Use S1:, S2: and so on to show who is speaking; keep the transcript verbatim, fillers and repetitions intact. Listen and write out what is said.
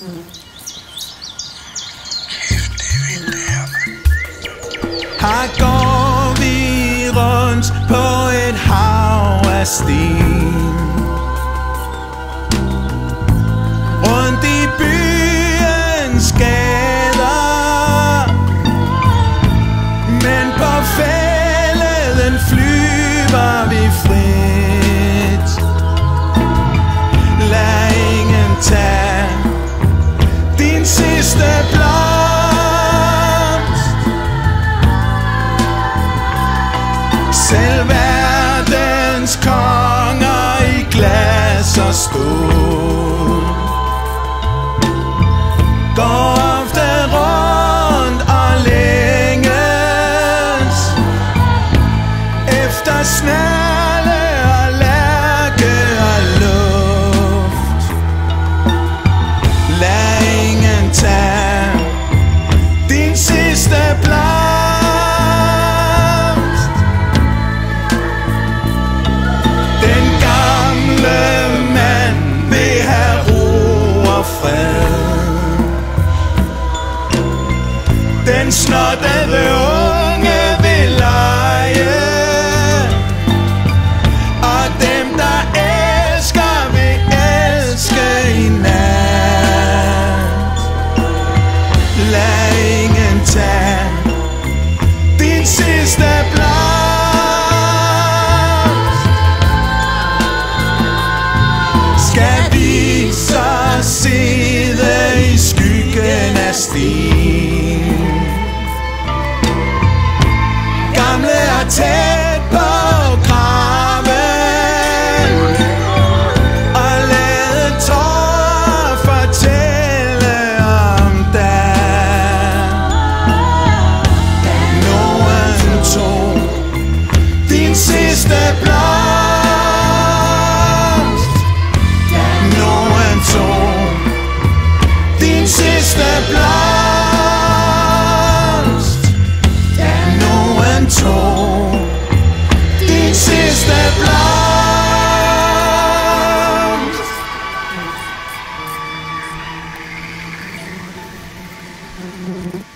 S1: Her går vi rundt på et hav af sten, rundt i byens gader, men på fælden flyver vi frit. Lad ingen tage din sidste blomst. Selv verdens konger i glas og stål går ofte rundt og længes efter snerle og lærke og luft. Lad ingen tage din sidste blomst. Den snottede unge vil lege, og dem der elsker vil elske i nat. Lad ingen tage din sidste blomst. Skal vi så sidde i skyggen af sten, gamle og tæt på graven, og lade tårer fortælle om dig. Nogen tog din sidste blomst. Nogen tog din sidste blomst. Tog din sidste blomst.